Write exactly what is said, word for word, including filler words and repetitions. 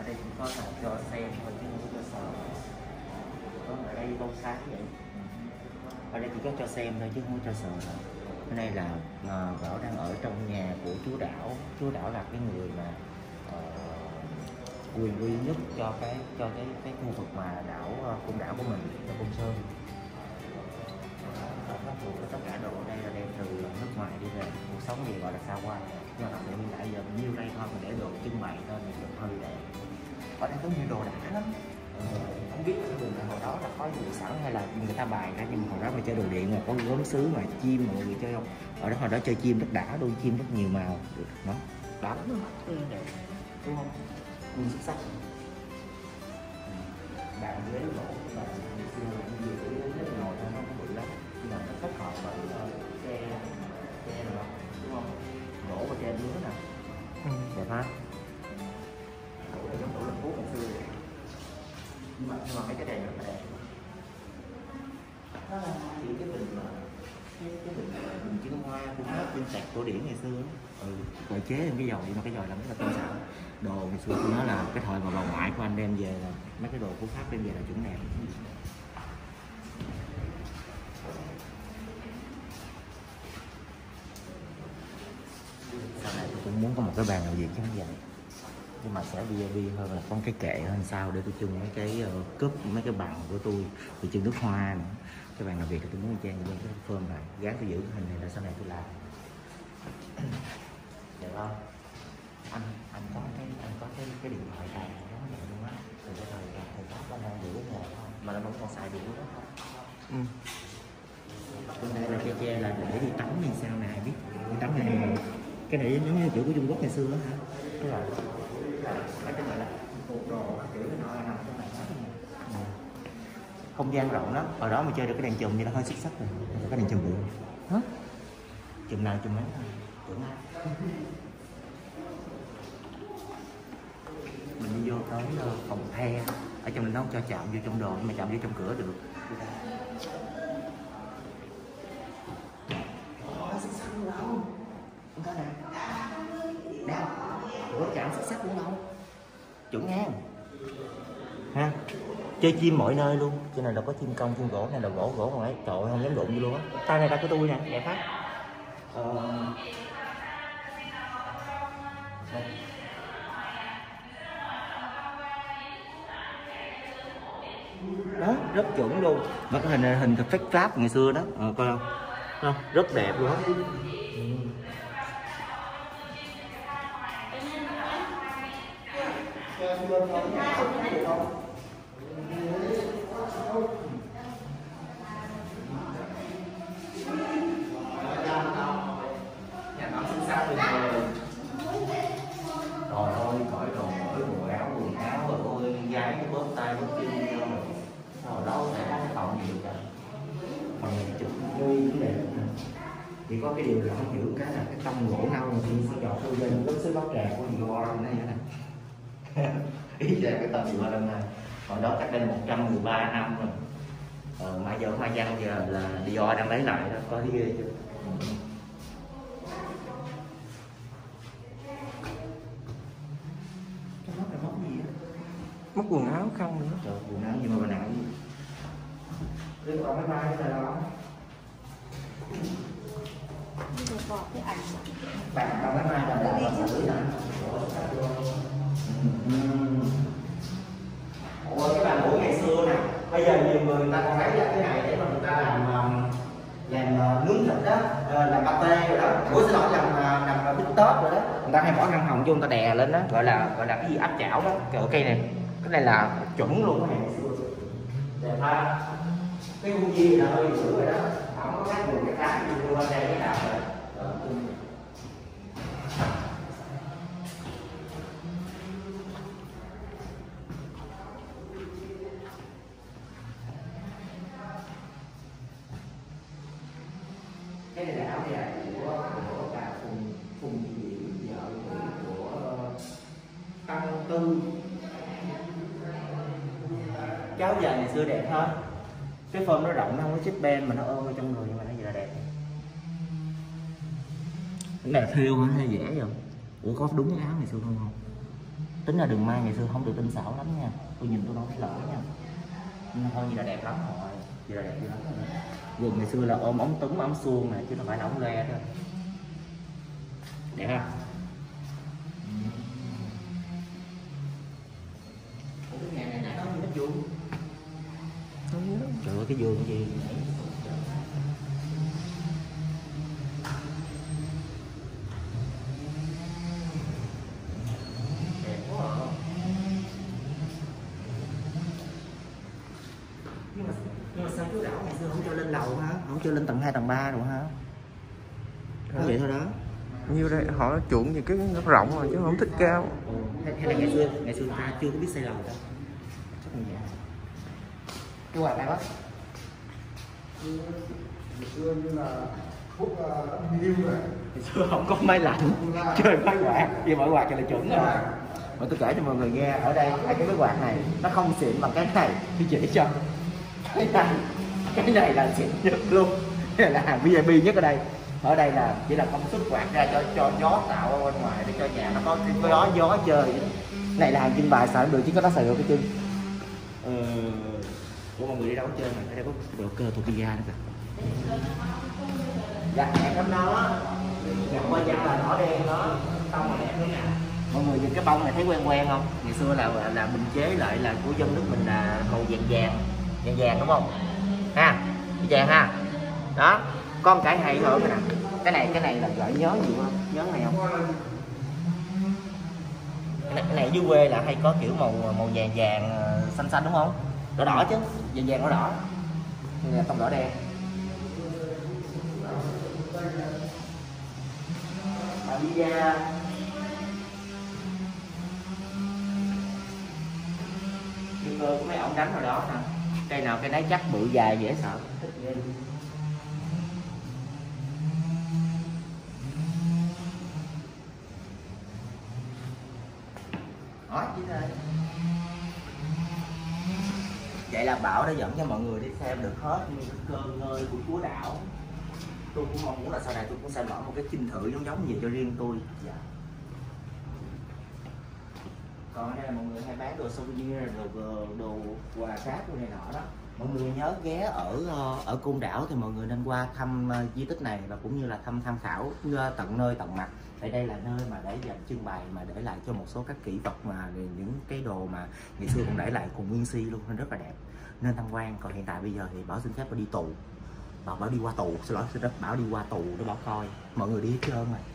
Ở đây cũng có là cho xem thôi chứ không có cho sờ. Ở đây bông sáng vậy. Ở đây chỉ có cho xem thôi chứ không có cho sờ đâu. Ở đây là uh, Bảo đang ở trong nhà của chú Đảo. Chú Đảo là cái người mà uh, quyền uy nhất cho cái cho cái cái khu vực mà đảo Côn Đảo của mình, cho Côn Sơn. Bắt buộc tất cả đồ ở đây là đem từ nước ngoài đi về, cuộc sống gì gọi là xa hoa. Nhưng mà hiện tại giờ mình nhiêu đây thôi, mình để đồ trưng bày thôi, mình được hơi đẹp. Ở đây có nhiều đồ đã lắm. Ừ, không biết cái đường này hồi đó là có gì sẵn hay là người ta bày ra, nhưng mà hồi đó mình chơi đồ điện mà có gốm sứ mà chim mọi người chơi không? Ở đó hồi đó chơi chim rất đã, đôi chim rất nhiều màu, được nó đã lắm luôn, đẹp đúng không? Nguyên xuất sắc. Bàn ghế gỗ và ngày xưa là như vậy, rất ngồi thôi, nó không bự lắm, nhưng mà nó kết hợp với tre tre rồi đúng không? Gỗ và tre nứa nè, ừ. Đẹp ha. Gỗ là giống gỗ Lâm Phú ngày xưa vậy. Nhưng mà nhưng mà mấy cái đèn rất là đẹp. Nó là chỉ cái bình mà cái cái bình bình trưng hoa cũng hết trên sạc cổ điển ngày xưa. Ừ, rồi chế lên cái dầu, nhưng mà cái dầu làm rất là tinh xảo. Đồ ngày xưa tôi nói là cái thời mà bà ngoại của anh đem về là mấy cái đồ của Pháp đem về là chuẩn đẹp. Sau này tôi cũng muốn có một cái bàn làm việc giống vậy, nhưng mà sẽ vê i pê hơn là con cái kệ hơn sao để tôi trưng mấy cái uh, cúp, mấy cái bằng của tôi, tôi trưng nước hoa nữa. Cái bàn làm việc thì tôi muốn trang những cái phơm này, gán tôi giữ cái hình này là sau này tôi làm. Được không? Anh anh có cái anh có cái cái điện thoại này giống vậy luôn á, từ cái thời thời đó anh đang giữ cái nghề không, mà nó vẫn còn xài điện đó không? Ừ. Bên đây là che che là để đi tắm như sao nè, biết đi tắm này, cái này giống như kiểu của Trung Quốc ngày xưa đó hả? Cái là cái cái này là bộ đồ kiểu cái nọ nằm trong này hết. Không gian rộng lắm, ở đó mà chơi được cái đèn chùm như nó hơi xuất sắc rồi, cái đèn chùm bự hả? Chùm nào chùm ấy tưởng ai? Mình đi vô tới phòng the, ở trong này nó không cho chạm vô trong đồ, nhưng mà chạm vô trong cửa được. Xuất sắc luôn không? Không có nè. Đâu? Ủa chạm xuất sắc luôn không? Chuẩn ngang. Ha? Chơi chim mọi nơi luôn. Trên này là có chim công, chim gỗ, này là gỗ, gỗ mà ấy. Trời ơi, không dám đụng vô luôn á. Tay này tay của tôi nè, đẹp phát. Ờ... Đó, rất chuẩn luôn. Và cái hình này hình thực phách Pháp ngày xưa đó, ờ, coi không? Không? Rất đẹp luôn á. Trời ơi, cởi đồ mỗi bộ áo, quần áo rồi ôi gái cái bóp tay bóp chân rồi đâu sẽ có cái phòng gì cả. Phòng này chụp vui cũng đẹp. Chỉ có cái điều là không hiểu cái là cái tông gỗ nâu thì sẽ chọn tôi lên lớp xứ bát trà của Dior này nè. Ý là cái tầm Dior lần này. Hồi đó cách đây một trăm mười ba năm rồi. Ờ, mà giờ Hoa Văn giờ là Dior đang lấy lại đó, có thấy ghê chưa? Cái móc này móc gì á? Móc quần áo không nữa. Trời, quần áo gì mà bà nặng gì? Đừng còn máy bay cái này đâu. Cái ảnh Bạn bạn máy bay là bạn bạn xử nè. Ủa cái bàn gỗ ngày xưa nè, bây giờ nhiều người người ta còn lấy ra cái này để mà người ta làm làm nướng thịt đó, làm pate rồi đó. Ủa xin lỗi, làm làm bít tết rồi đó. Người ta hay bỏ răng hồng vô, người ta đè lên đó, gọi là gọi là cái gì áp chảo đó. Cái cây này, cái này là chuẩn luôn cái này ngày xưa. Đẹp ha. Cái khu viên là hơi sửa rồi đó, không có khác đường cái khác gì luôn, đây cái nào rồi. Cái này là áo dài của của bà Phùng Phùng Diệu, vợ của Tăng Tư. Cái áo dài ngày xưa đẹp hơn. Cái form nó rộng, nó không có chích ben mà nó ôm ở trong người, nhưng mà nó gì là đẹp. Cái này thêu hay dễ rồi. Ủa có đúng cái áo ngày xưa không không? Tính là đường mai ngày xưa không được tinh xảo lắm nha, tôi nhìn tôi đâu thấy lỗi nha. Nhưng thôi như là đẹp lắm rồi, vậy là đẹp dữ lắm rồi. Vườn ngày xưa là ôm ống túng ống suông này chứ không phải là ống loe thôi. Đẹp ha. Ủa cái nhà này nãy có mấy vuông? Không nhớ. Trời ơi cái vườn gì đẹp quá à. Nhưng mà, nhưng mà sao chú Đảo ngày xưa không cho lên lầu hả? Không cho lên tầng hai tầng ba rồi hả? Không vậy thôi đó. Như đây họ chuộng gì cái nó rộng rồi chứ không thích cao. Ừ. Hay, hay là ngày xưa ngày xưa người ta chưa có biết xây lầu đâu. Chắc như vậy. Cái quạt này bác. Ngày xưa như là thuốc điêu này. Ngày xưa không có máy lạnh, chơi máy quạt, vì máy quạt cho là chuẩn rồi. Mà tôi kể cho mọi người nghe, ở đây hai cái máy quạt này nó không xịn bằng cái này, tôi chỉ cho. Cái này, cái này là xịn nhất luôn, cái này là hàng vê i pê nhất ở đây. Ở đây là chỉ là công suất quạt ra cho cho gió tạo ở bên ngoài để cho nhà nó có cái gió gió chơi. Này là hàng trưng bày xài được chứ có nó xài được cái chân. Ờ, của mọi người đi đâu chơi mà ở đây có đồ cơ thuộc pizza nữa kìa. Dạ đẹp lắm đó. Gặp qua chân là đỏ đen đó, tông là đẹp lắm nè. Mọi người nhìn cái bông này thấy quen quen không? Ngày xưa là là, là mình chế lại là của dân nước mình là màu vàng vàng, vàng vàng đúng không? Ha, vàng ha. Đó, con cái hay hơn nè. Cái này cái này là gợi nhớ gì không? Nhớ này không? Cái này, cái này dưới quê là hay có kiểu màu màu vàng vàng xanh xanh đúng không? Đỏ đỏ chứ, vàng vàng đỏ đỏ. Này là tông đỏ đen. Bà đi ra như cơ của mấy ông đánh rồi đó nè. Cây nào cây nấy chắc bự dài dễ sợ. Thích ghê. Đó, chỉ thế. Vậy là Bảo đã dẫn cho mọi người đi xem được hết những cơ ngơi của Chúa Đảo. Tôi cũng mong muốn là sau này tôi cũng sẽ mở một cái chinh thự giống giống gì cho riêng tôi. Dạ. Còn ở đây là mọi người hay bán đồ souvenir, đồ đồ quà cáp đồ này nọ đó. Mọi người nhớ ghé ở ở Côn Đảo thì mọi người nên qua thăm uh, di tích này và cũng như là thăm tham khảo uh, tận nơi tận mặt. Tại đây là nơi mà để dành trưng bày mà để lại cho một số các kỷ vật mà những cái đồ mà ngày xưa cũng để lại cùng nguyên si luôn nên rất là đẹp. Nên tham quan. Còn hiện tại bây giờ thì Bảo xin phép Bảo đi tù. Bảo, Bảo đi qua tù, xin lỗi xin phép Bảo đi qua tù để Bảo coi. Mọi người đi hết trơn rồi.